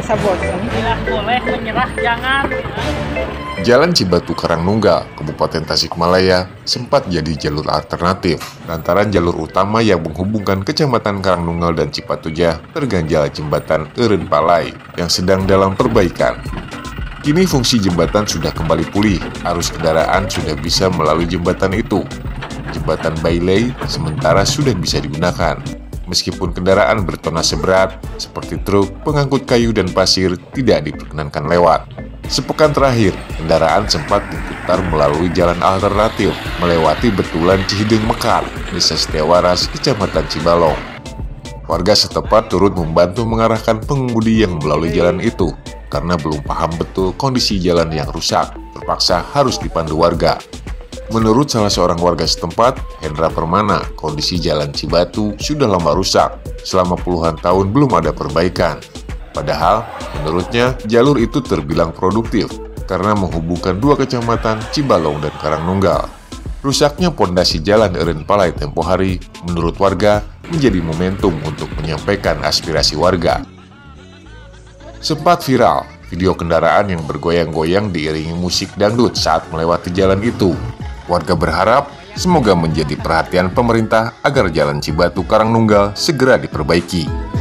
Asa bosan. Tidak boleh menyerah, jangan. Jalan Cibatu Karangnunggal, Kabupaten Tasikmalaya, sempat jadi jalur alternatif lantaran jalur utama yang menghubungkan Kecamatan Karangnunggal dan Cipatujah terganjal jembatan Eureun Palay yang sedang dalam perbaikan. Kini fungsi jembatan sudah kembali pulih, arus kendaraan sudah bisa melalui jembatan itu. Jembatan Bailey sementara sudah bisa digunakan. Meskipun kendaraan bertonase berat seperti truk, pengangkut kayu dan pasir tidak diperkenankan lewat. Sepekan terakhir, kendaraan sempat diputar melalui jalan alternatif melewati Betulan Cihideng Mekar, Desa Setiawaras, Kecamatan Cibalong. Warga setempat turut membantu mengarahkan pengemudi yang melalui jalan itu karena belum paham betul kondisi jalan yang rusak, terpaksa harus dipandu warga. Menurut salah seorang warga setempat, Hendra Permana, kondisi jalan Cibatu sudah lama rusak, selama puluhan tahun belum ada perbaikan. Padahal, menurutnya, jalur itu terbilang produktif karena menghubungkan dua kecamatan Cibalong dan Karangnunggal. Rusaknya pondasi jalan Eureun Palay tempo hari, menurut warga, menjadi momentum untuk menyampaikan aspirasi warga. Sempat viral, video kendaraan yang bergoyang-goyang diiringi musik dangdut saat melewati jalan itu. Warga berharap semoga menjadi perhatian pemerintah agar jalan Cibatu Karangnunggal segera diperbaiki.